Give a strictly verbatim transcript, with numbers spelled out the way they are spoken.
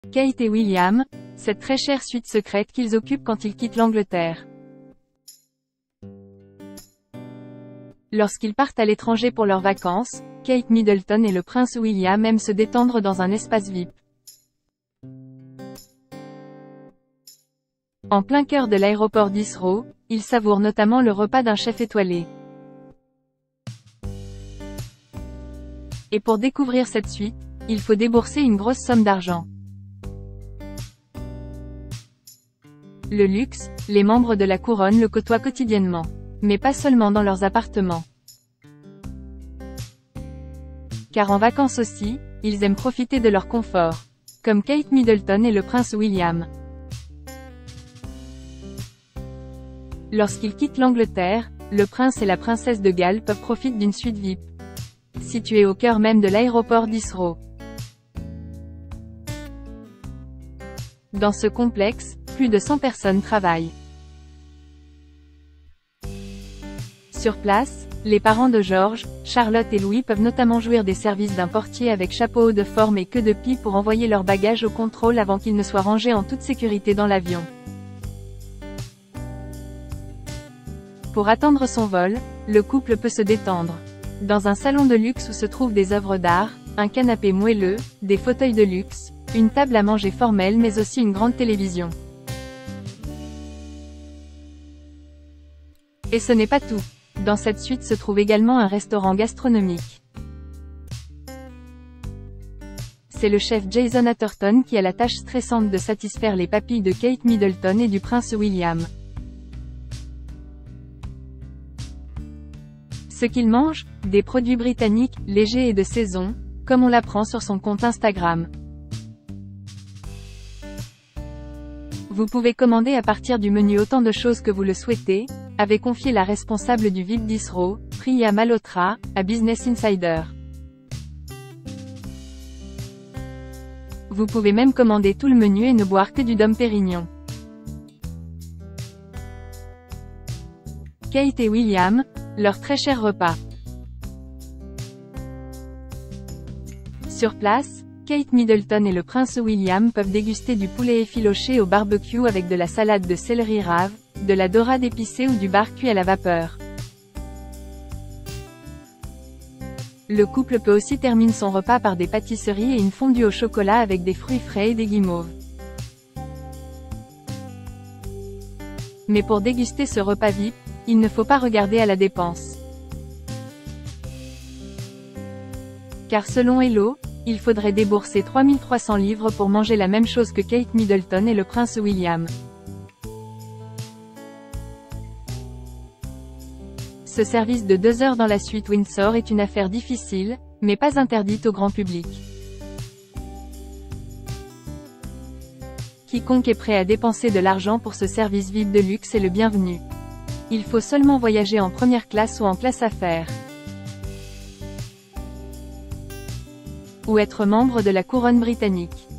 Kate et William, cette très chère suite secrète qu'ils occupent quand ils quittent l'Angleterre. Lorsqu'ils partent à l'étranger pour leurs vacances, Kate Middleton et le prince William aiment se détendre dans un espace V I P. En plein cœur de l'aéroport d'Heathrow, ils savourent notamment le repas d'un chef étoilé. Et pour découvrir cette suite, il faut débourser une grosse somme d'argent. Le luxe, les membres de la couronne le côtoient quotidiennement. Mais pas seulement dans leurs appartements. Car en vacances aussi, ils aiment profiter de leur confort. Comme Kate Middleton et le prince William. Lorsqu'ils quittent l'Angleterre, le prince et la princesse de Galles peuvent profiter d'une suite V I P. Située au cœur même de l'aéroport d'Heathrow. Dans ce complexe, plus de cent personnes travaillent. Sur place, les parents de George, Charlotte et Louis peuvent notamment jouir des services d'un portier avec chapeau haut de forme et queue de pie pour envoyer leurs bagages au contrôle avant qu'ils ne soient rangés en toute sécurité dans l'avion. Pour attendre son vol, le couple peut se détendre. Dans un salon de luxe où se trouvent des œuvres d'art, un canapé moelleux, des fauteuils de luxe, une table à manger formelle mais aussi une grande télévision. Et ce n'est pas tout. Dans cette suite se trouve également un restaurant gastronomique. C'est le chef Jason Atherton qui a la tâche stressante de satisfaire les papilles de Kate Middleton et du prince William. Ce qu'il mange, des produits britanniques, légers et de saison, comme on l'apprend sur son compte Instagram. Vous pouvez commander à partir du menu autant de choses que vous le souhaitez, avait confié la responsable du V I P d'Heathrow, Priya Malhotra, à Business Insider. Vous pouvez même commander tout le menu et ne boire que du Dom Pérignon. Kate et William, leur très cher repas. Sur place, Kate Middleton et le prince William peuvent déguster du poulet effiloché au barbecue avec de la salade de céleri rave, de la dorade épicée ou du bar cuit à la vapeur. Le couple peut aussi terminer son repas par des pâtisseries et une fondue au chocolat avec des fruits frais et des guimauves. Mais pour déguster ce repas V I P, il ne faut pas regarder à la dépense. Car selon Hello, il faudrait débourser trois mille trois cents livres pour manger la même chose que Kate Middleton et le prince William. Ce service de deux heures dans la suite Windsor est une affaire difficile, mais pas interdite au grand public. Quiconque est prêt à dépenser de l'argent pour ce service V I P de luxe est le bienvenu. Il faut seulement voyager en première classe ou en classe affaires. Ou être membre de la couronne britannique.